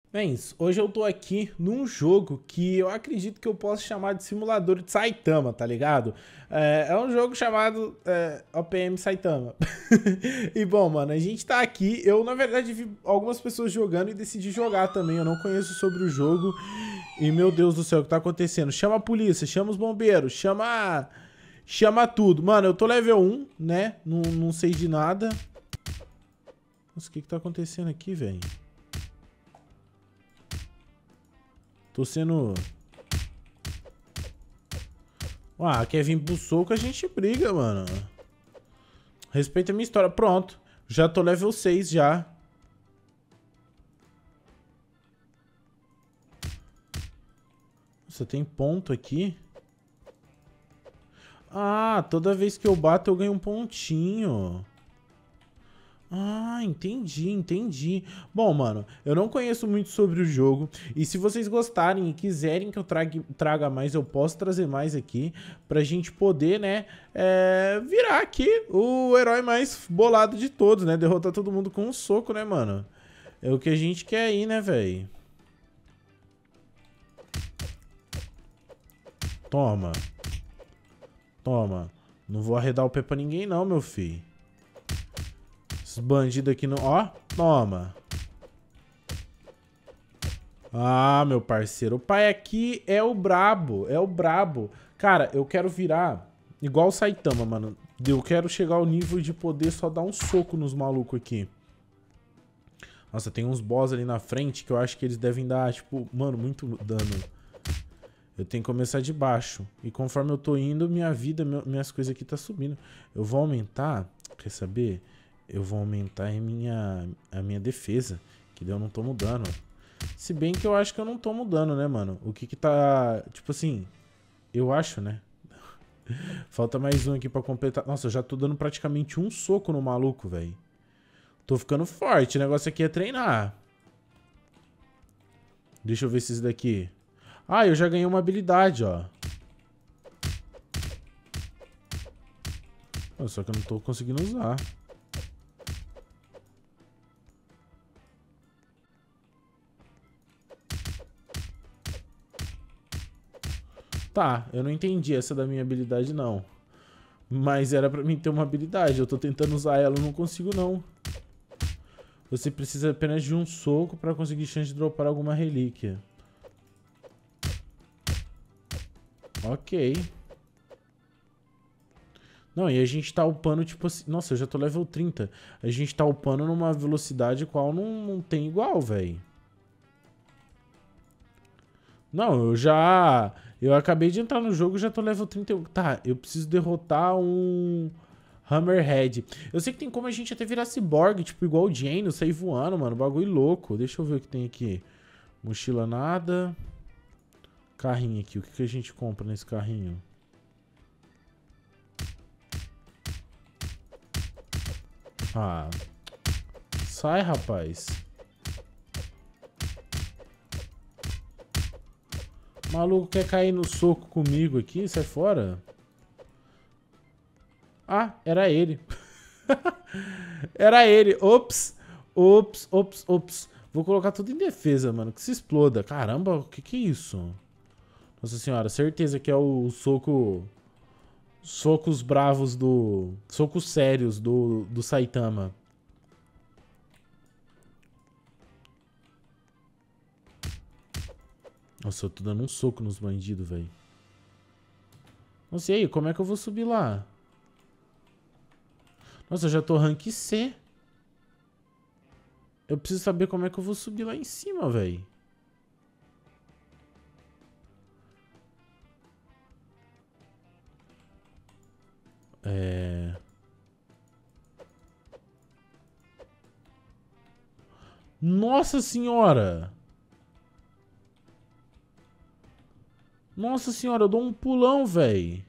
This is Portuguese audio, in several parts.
Bens, hoje eu tô aqui num jogo que eu acredito que eu posso chamar de simulador de Saitama, tá ligado? É um jogo chamado OPM Saitama. E bom, mano, a gente tá aqui. Eu, na verdade, vi algumas pessoas jogando e decidi jogar também. Eu não conheço sobre o jogo. E, meu Deus do céu, o que tá acontecendo? Chama a polícia, chama os bombeiros, chama tudo. Mano, eu tô level 1, né? Não sei de nada. Nossa, o que tá acontecendo aqui, velho? Tô sendo... Ah, quer vir pro soco, a gente briga, mano. Respeita a minha história. Pronto. Já tô level 6 já. Você tem ponto aqui? Ah, toda vez que eu bato eu ganho um pontinho. Ah, entendi. Bom, mano, eu não conheço muito sobre o jogo. E se vocês gostarem e quiserem que eu traga mais, eu posso trazer mais aqui. Pra gente poder, né, virar aqui o herói mais bolado de todos, né? Derrotar todo mundo com um soco, né, mano? É o que a gente quer aí, né, velho? Toma. Toma. Não vou arredar o pé pra ninguém não, meu filho. Esses bandidos aqui não... Ó, toma. Ah, meu parceiro. O pai aqui é o brabo. É o brabo. Cara, eu quero virar igual o Saitama, mano. Eu quero chegar ao nível de poder só dar um soco nos malucos aqui. Nossa, tem uns boss ali na frente que eu acho que eles devem dar, tipo, mano, muito dano. Eu tenho que começar de baixo. E conforme eu tô indo, minha vida, minhas coisas aqui tá subindo. Eu vou aumentar, quer saber? Eu vou aumentar a minha defesa, que daí eu não tomo dano. Se bem que eu acho que eu não tomo dano, né, mano? O que que tá... Tipo assim, eu acho, né? Falta mais um aqui pra completar. Nossa, eu já tô dando praticamente um soco no maluco, velho. Tô ficando forte. O negócio aqui é treinar. Deixa eu ver esses daqui. Ah, eu já ganhei uma habilidade, ó. Só que eu não tô conseguindo usar. Tá, eu não entendi essa da minha habilidade, não. Mas era pra mim ter uma habilidade. Eu tô tentando usar ela, eu não consigo, não. Você precisa apenas de um soco pra conseguir chance de dropar alguma relíquia. Ok. Não, e a gente tá upando, tipo assim... Nossa, eu já tô level 30. A gente tá upando numa velocidade qual não tem igual, velho. Não, eu já... Eu acabei de entrar no jogo e já tô level 31. Tá, eu preciso derrotar um... Hammerhead. Eu sei que tem como a gente até virar cyborg, tipo igual o Jane, sair voando, mano. Bagulho louco. Deixa eu ver o que tem aqui. Mochila nada. Carrinho aqui. O que a gente compra nesse carrinho? Ah. Sai, rapaz. O maluco quer cair no soco comigo aqui? Sai fora. Ah, era ele. Era ele. Ops. Vou colocar tudo em defesa, mano. Que se exploda. Caramba, o que é isso? Nossa senhora, certeza que é o soco... Socos bravos do... Socos sérios do Saitama. Nossa, eu tô dando um soco nos bandidos, velho. Nossa, e aí, como é que eu vou subir lá? Nossa, eu já tô rank C. Eu preciso saber como é que eu vou subir lá em cima, velho. Nossa senhora! Nossa senhora, eu dou um pulão, velho.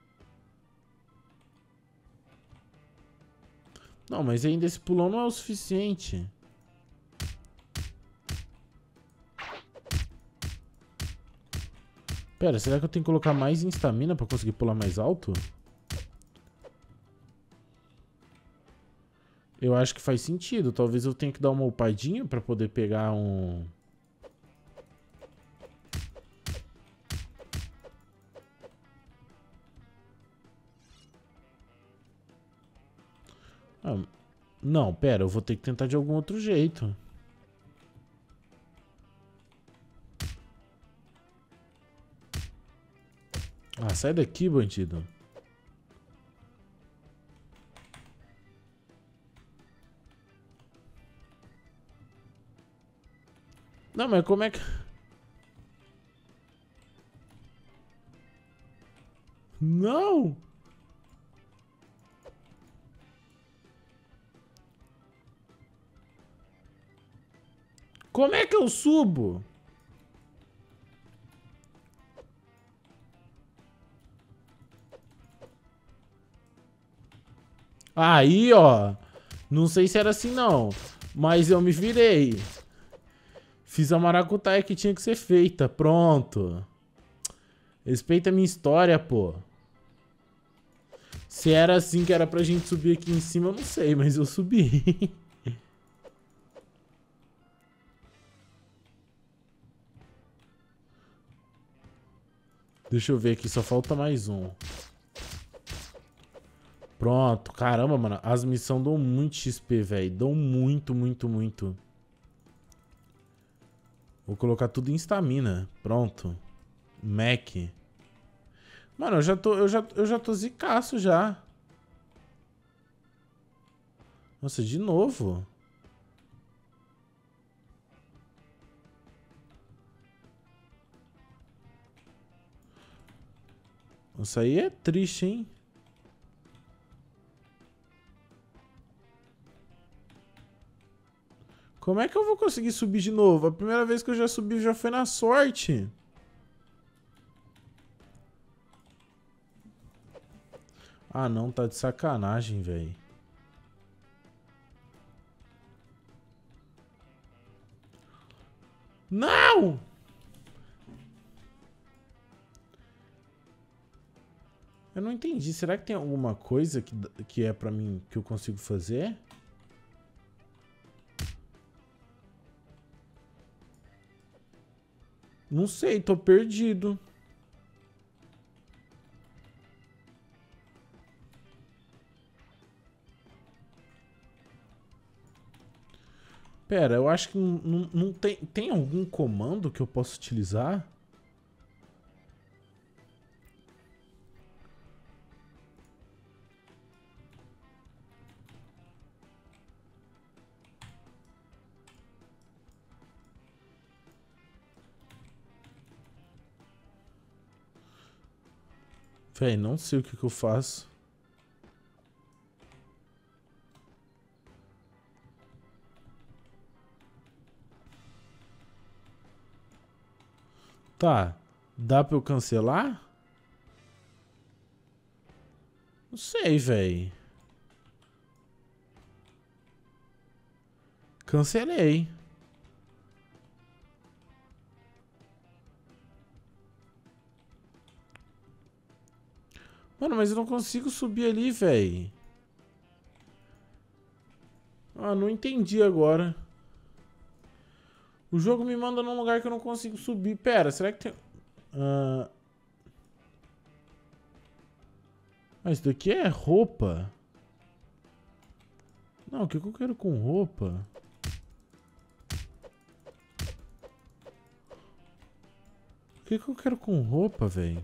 Não, mas ainda esse pulão não é o suficiente. Pera, será que eu tenho que colocar mais em estamina pra conseguir pular mais alto? Eu acho que faz sentido. Talvez eu tenha que dar uma upadinha pra poder pegar um... Ah, não, pera, eu vou ter que tentar de algum outro jeito. Ah, sai daqui, bandido. Não, mas como é que... Não! Como é que eu subo? Aí, ó. Não sei se era assim, não. Mas eu me virei. Fiz a maracutaia que tinha que ser feita. Pronto. Respeita a minha história, pô. Se era assim que era pra gente subir aqui em cima, eu não sei, mas eu subi. Deixa eu ver aqui, só falta mais um. Pronto, caramba, mano. As missões dão muito XP, velho. Dão muito, muito, muito. Vou colocar tudo em estamina. Pronto. Mac. Mano, eu já tô zicaço já. Nossa, de novo. Isso aí é triste, hein? Como é que eu vou conseguir subir de novo? A primeira vez que eu já subi já foi na sorte. Ah, não, tá de sacanagem, velho. Não! Eu não entendi. Será que tem alguma coisa que é pra mim que eu consigo fazer? Não sei, tô perdido. Pera, eu acho que não tem... Tem algum comando que eu possa utilizar? Véi, não sei o que eu faço. Tá. Dá pra eu cancelar? Não sei, véi. Cancelei. Mano, mas eu não consigo subir ali, véi. Ah, não entendi agora. O jogo me manda num lugar que eu não consigo subir. Pera, será que tem... Ah, isso daqui é roupa. Não, o que eu quero com roupa? O que eu quero com roupa, velho?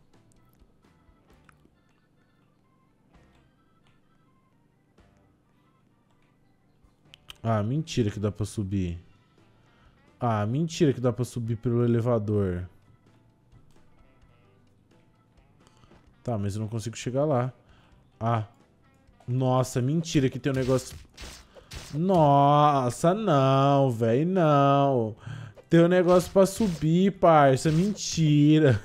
Ah, mentira que dá pra subir. Ah, mentira que dá pra subir pelo elevador. Tá, mas eu não consigo chegar lá. Ah. Nossa, mentira que tem um negócio... Nossa, não, velho, não. Tem um negócio pra subir, parça. Mentira.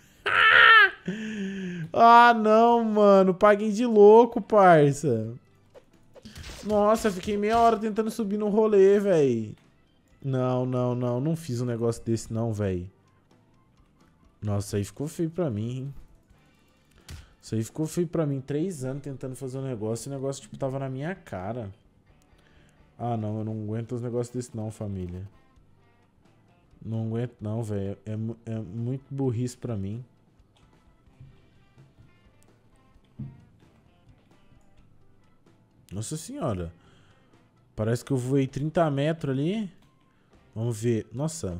Ah, não, mano. Paguem de louco, parça. Nossa, fiquei meia hora tentando subir no rolê, velho. Não, não, não. Não fiz um negócio desse, não, velho. Nossa, aí ficou feio pra mim, hein? Isso aí ficou feio pra mim. 3 anos tentando fazer um negócio e o negócio, tipo, tava na minha cara. Ah, não. Eu não aguento os negócios desse, não, família. Não aguento, não, velho. É muito burrice pra mim. Nossa senhora. Parece que eu voei 30 metros ali. Vamos ver. Nossa.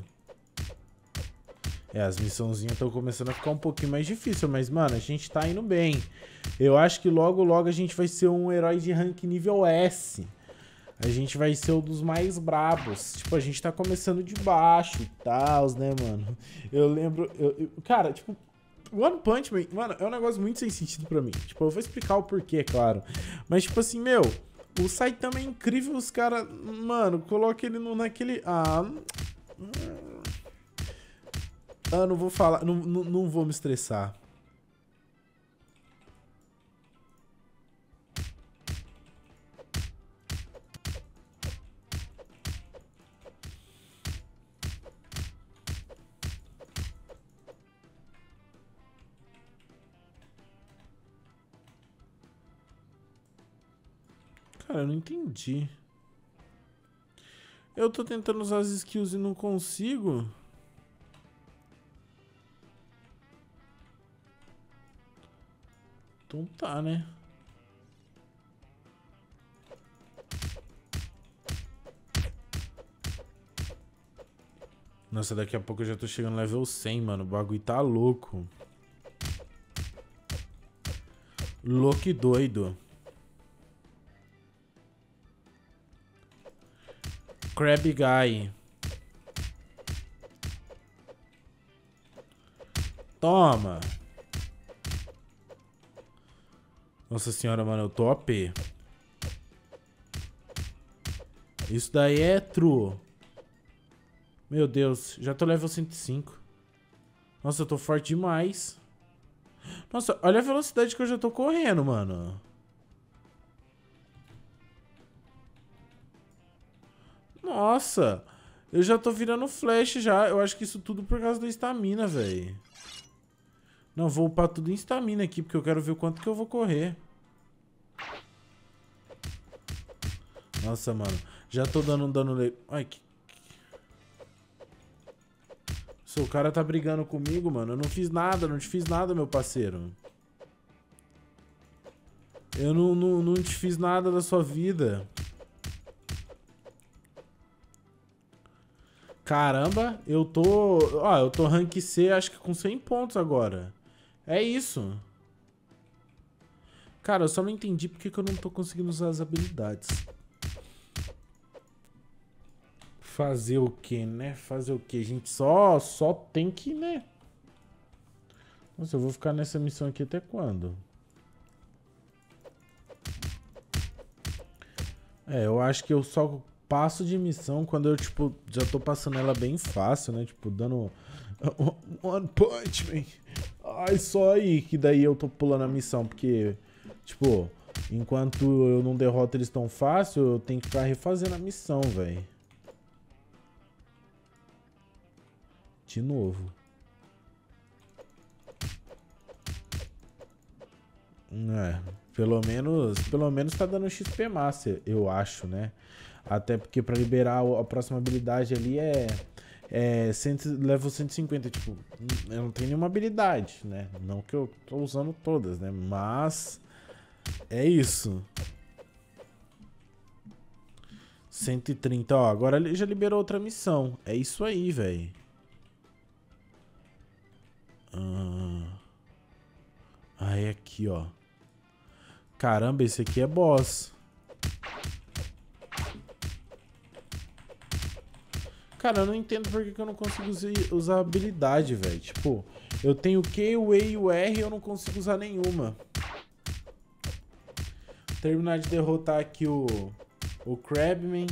As missãozinhas estão começando a ficar um pouquinho mais difícil. Mas, mano, a gente tá indo bem. Eu acho que logo, logo a gente vai ser um herói de rank nível S. A gente vai ser um dos mais brabos. Tipo, a gente tá começando de baixo e tal, né, mano? Eu lembro... cara, tipo... One Punch Man, mano, é um negócio muito sem sentido pra mim. Tipo, eu vou explicar o porquê, claro. Mas, tipo assim, meu... O Saitama é incrível, os caras... Mano, coloca ele naquele... não vou falar... Não vou me estressar. Cara, eu não entendi. Eu tô tentando usar as skills e não consigo. Então tá, né? Nossa, daqui a pouco eu já tô chegando no level 100, mano. O bagulho tá louco. Louco e doido. Crab Guy. Toma. Nossa senhora, mano, eu tô OP. Isso daí é true. Meu Deus, já tô level 105. Nossa, eu tô forte demais. Nossa, olha a velocidade que eu já tô correndo, mano. Nossa, eu já tô virando flash já. Eu acho que isso tudo por causa da estamina, velho. Não, vou upar tudo em estamina aqui, porque eu quero ver o quanto que eu vou correr. Nossa, mano. Já tô dando um dano... Ai, que... Se o cara tá brigando comigo, mano. Eu não fiz nada, não te fiz nada, meu parceiro. Eu não te fiz nada da sua vida. Caramba, eu tô... Ó, eu tô rank C, acho que com 100 pontos agora. É isso. Cara, eu só não entendi porque que eu não tô conseguindo usar as habilidades. Fazer o que, né? Fazer o que? A gente só tem que, né? Nossa, eu vou ficar nessa missão aqui até quando? Eu acho que eu só passo de missão quando eu, tipo, já tô passando ela bem fácil, né? Tipo, dando One Punch Man. Ai, só aí que daí eu tô pulando a missão, porque, tipo, enquanto eu não derroto eles tão fácil, eu tenho que ficar refazendo a missão, velho. De novo. Pelo menos tá dando XP Master, eu acho, né? Até porque pra liberar a próxima habilidade ali level 150, tipo, eu não tenho nenhuma habilidade, né? Não que eu tô usando todas, né? Mas é isso. 130, ó, agora ele já liberou outra missão. É isso aí, velho. Aí aqui, ó. Caramba, esse aqui é boss. Cara, eu não entendo por que eu não consigo usar habilidade, velho. Tipo, eu tenho o Q, o E e o R e eu não consigo usar nenhuma. Terminar de derrotar aqui o Crabman.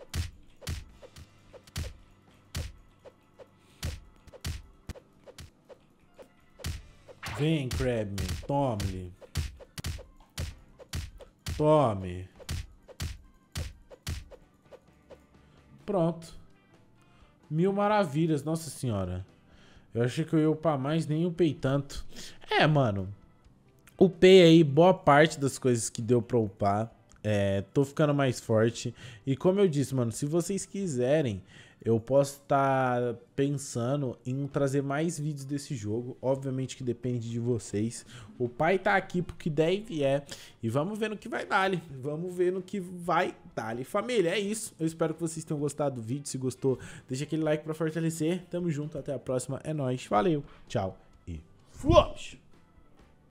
Vem, Crabman. Tome. Tome. Pronto. 1000 maravilhas, nossa senhora. Eu achei que eu ia upar mais, nem upei tanto. Mano. Upei aí boa parte das coisas que deu pra upar. Tô ficando mais forte. E como eu disse, mano, se vocês quiserem, eu posso estar pensando em trazer mais vídeos desse jogo. Obviamente que depende de vocês. O pai tá aqui porque deve e vamos ver no que vai dar. Vamos ver no que vai dar. Família, é isso. Eu espero que vocês tenham gostado do vídeo. Se gostou, deixa aquele like pra fortalecer. Tamo junto, até a próxima. É nóis. Valeu, tchau e fui!